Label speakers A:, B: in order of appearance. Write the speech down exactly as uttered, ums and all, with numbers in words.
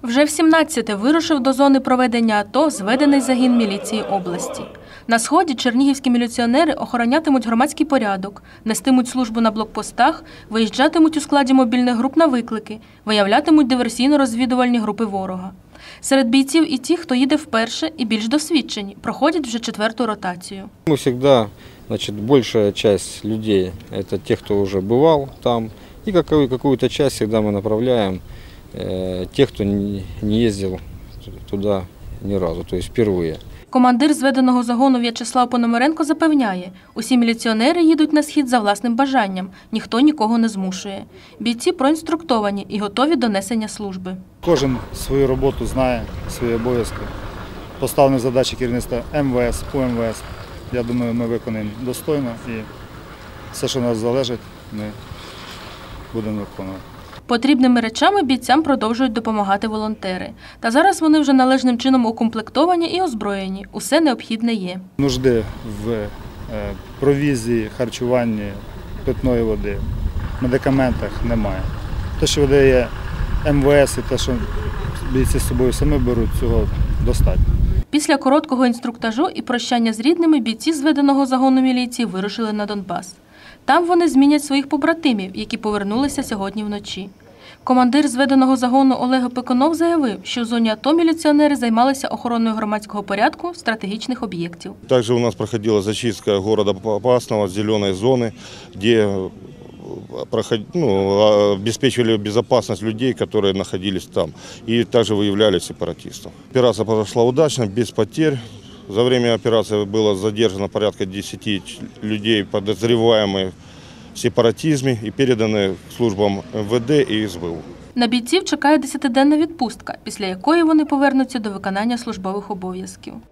A: Вже в сімнадцяте вирушив до зони проведення АТО зведений загін міліції області. На Сході чернігівські міліціонери охоронятимуть громадський порядок, нестимуть службу на блокпостах, виїжджатимуть у складі мобільних груп на виклики, виявлятимуть диверсійно-розвідувальні групи ворога. Серед бійців і ті, хто їде вперше і більш досвідчені, проходять вже четверту ротацію.
B: Ми завжди, значить, більша частина людей – це ті, хто вже бував там, і якусь частину завжди ми направляємо тих, хто не їздив туди ні разу, тобто вперше.
A: Командир зведеного загону В'ячеслав Пономаренко запевняє, усі міліціонери їдуть на Схід за власним бажанням, ніхто нікого не змушує. Бійці проінструктовані і готові до несення служби.
C: Кожен свою роботу знає, свої обов'язки. Поставлені задачі керівництва ем ве ес, у ем ве ес. Я думаю, ми виконаємо достойно і все, що від нас залежить, ми будемо виконувати.
A: Потрібними речами бійцям продовжують допомагати волонтери. Та зараз вони вже належним чином укомплектовані і озброєні. Усе необхідне є.
C: Нужди в провізії, харчуванні, питної води, медикаментах немає. Те, що видає ем ве ес і те, що бійці з собою самі беруть, цього достатньо.
A: Після короткого інструктажу і прощання з рідними бійці зведеного загону міліції вирушили на Донбас. Там вони змінять своїх побратимів, які повернулися сьогодні вночі. Командир зведеного загону Олег Пекунов заявив, що в зоні АТО міліціонери займалися охороною громадського порядку стратегічних об'єктів.
D: Також у нас проходила зачистка міста Попасного, зеленої зони, де ну, обеспечивали безопасность людей, которые находились там, и также выявляли сепаратистов. Операция прошла удачно, без потерь. За время операции было задержано порядка десяти людей, подозреваемых в сепаратизме, и переданы службам эм вэ дэ і ес бэ у.
A: На бійців чекає десятиденна відпустка, після якої вони повернуться до виконання службових обов'язків.